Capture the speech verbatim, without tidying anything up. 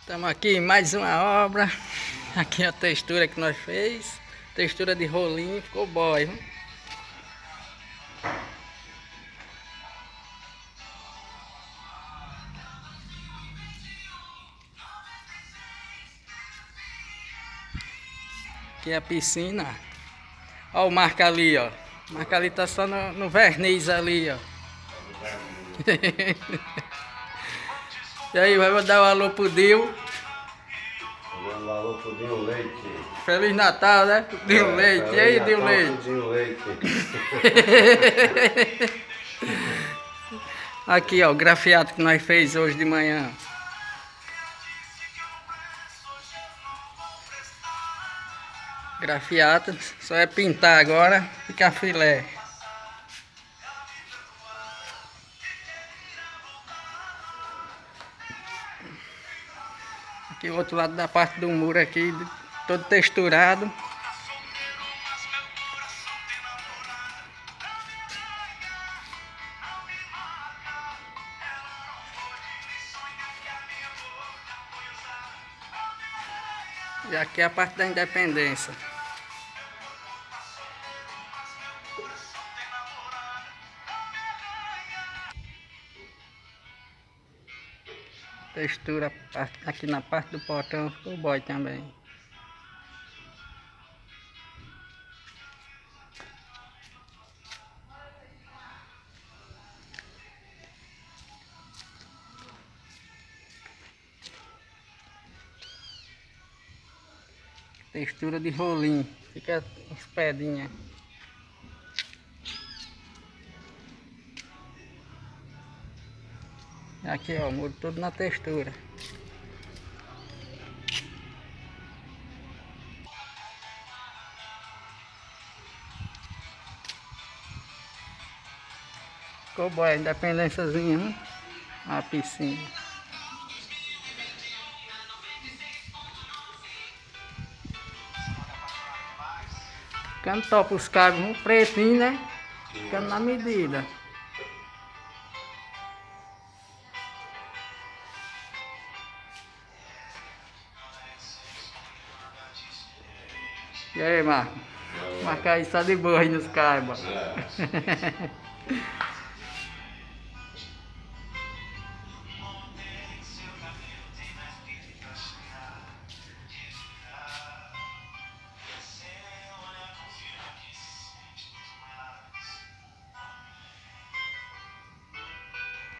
Estamos aqui em mais uma obra. Aqui a textura que nós fez. Textura de rolinho, ficou boy, viu? Aqui é a piscina. Olha o marca ali, ó. O marca ali tá só no, no verniz ali, ó. E aí, vai dar um alô pro Dil. Um alô pro Dil Leite. Feliz Natal, né? Dil é, Leite. E aí, Dil Leite? Dil Leite. Aqui, ó, o grafiato que nós fez hoje de manhã. Grafiato, só é pintar agora, fica filé. Aqui o outro lado da parte do muro aqui, todo texturado. E aqui é a parte da Independência. Textura aqui na parte do portão ficou boy também. Textura de rolinho, fica as pedrinhas. Aqui ó, o muro todo na textura. Ficou boa a independênciazinha, hein? A piscina. Ficando top os cabos, um pretinho, né? Ficando na medida. E aí, Marco? Marca aí só de boa aí nos cabos.